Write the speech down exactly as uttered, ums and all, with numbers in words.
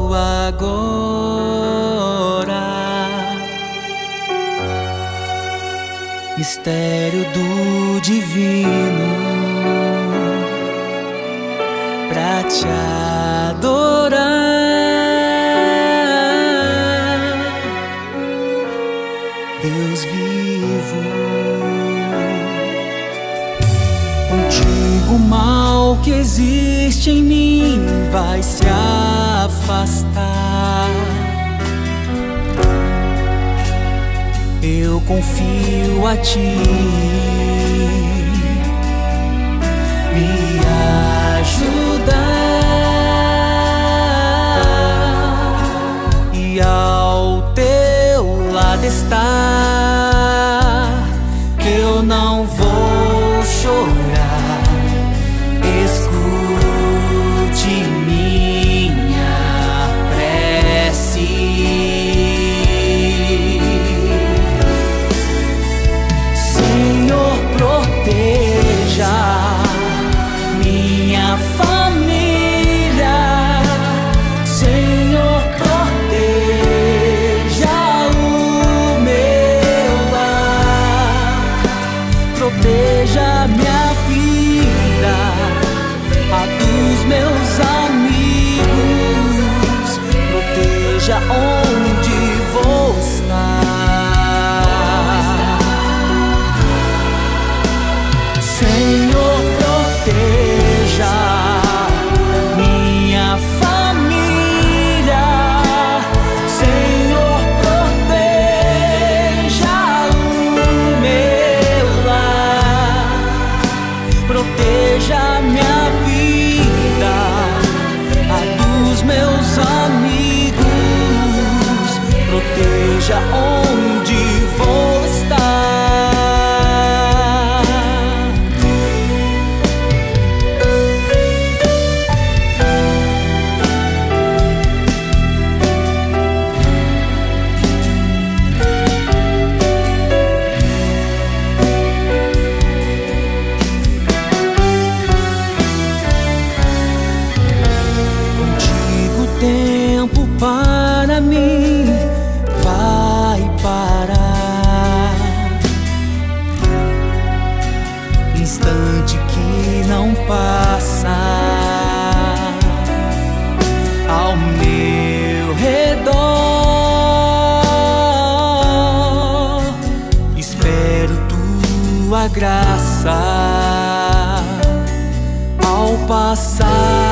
agora. Mistério do divino, pra te adorar. Deus vivo, contigo o mal que existe em mim vai se afastar. Eu confio a ti, me ajudar e ao teu lado estar. Eu não vou chorar, escute minha prece. Senhor, proteja minha família. Senhor, proteja o meu lar. Proteja minha vida, a dos meus amigos. Proteja onde vou estar. Senhor, proteja minha família. Senhor, proteja o meu lar. Proteja minha vida, a dos meus amigos. Proteja onde vou estar. Tempo para mim vai parar, instante que não passa ao meu redor. Espero tua graça ao passar.